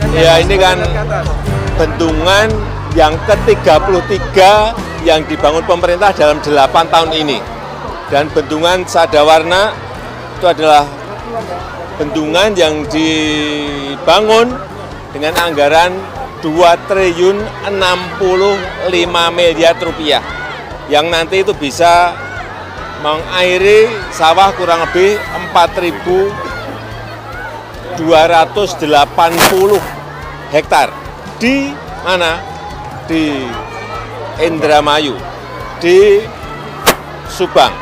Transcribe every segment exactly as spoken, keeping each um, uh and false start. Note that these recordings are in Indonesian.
Ya, ini kan bendungan yang ke tiga puluh tiga yang dibangun pemerintah dalam delapan tahun ini. Dan bendungan Sadawarna itu adalah bendungan yang dibangun dengan anggaran dua triliun enam puluh lima miliar rupiah, yang nanti itu bisa mengairi sawah kurang lebih empat ribu dua ratus delapan puluh hektar. Di mana? Di Indramayu, di Subang,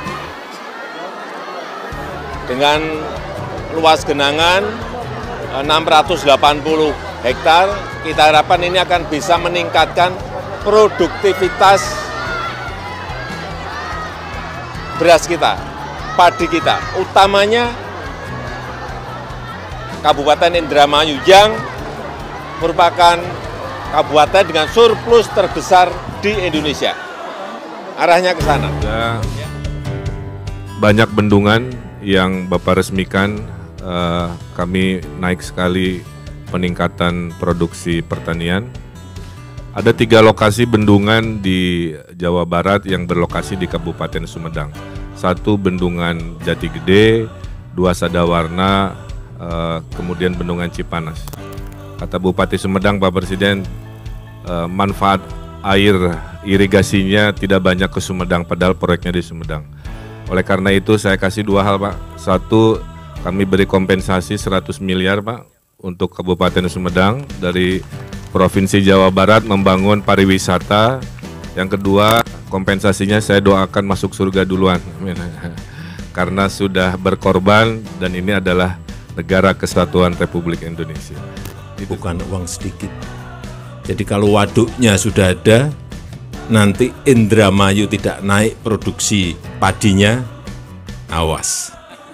dengan luas genangan enam ratus delapan puluh hektar. Kita harapkan ini akan bisa meningkatkan produktivitas beras kita, padi kita, utamanya Kabupaten Indramayu yang merupakan kabupaten dengan surplus terbesar di Indonesia. Arahnya ke sana. Ya, banyak bendungan yang Bapak resmikan, eh, kami naik sekali peningkatan produksi pertanian. Ada tiga lokasi bendungan di Jawa Barat yang berlokasi di Kabupaten Sumedang. Satu bendungan Jati Gede, dua Sadawarna, eh, kemudian bendungan Cipanas. Kata Bupati Sumedang, Pak Presiden, eh, manfaat air irigasinya tidak banyak ke Sumedang, padahal proyeknya di Sumedang. Oleh karena itu saya kasih dua hal, Pak. Satu, kami beri kompensasi seratus miliar, Pak, untuk Kabupaten Sumedang dari Provinsi Jawa Barat membangun pariwisata. Yang kedua, kompensasinya saya doakan masuk surga duluan. Amin. Karena sudah berkorban dan ini adalah negara kesatuan Republik Indonesia. Bukan uang sedikit. Jadi kalau waduknya sudah ada, nanti Indramayu tidak naik produksi padinya, awas.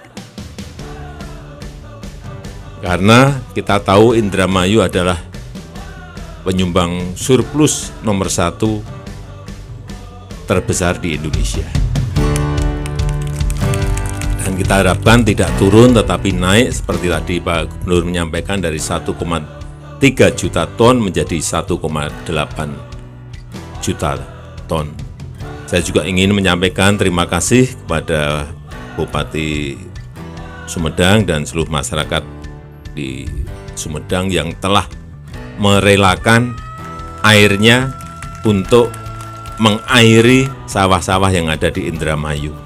Karena kita tahu Indramayu adalah penyumbang surplus nomor satu terbesar di Indonesia. Dan kita harapkan tidak turun tetapi naik seperti tadi Pak Gubernur menyampaikan dari satu koma tiga juta ton menjadi satu koma delapan juta ton. Saya juga ingin menyampaikan terima kasih kepada Bupati Sumedang dan seluruh masyarakat di Sumedang yang telah merelakan airnya untuk mengairi sawah-sawah yang ada di Indramayu.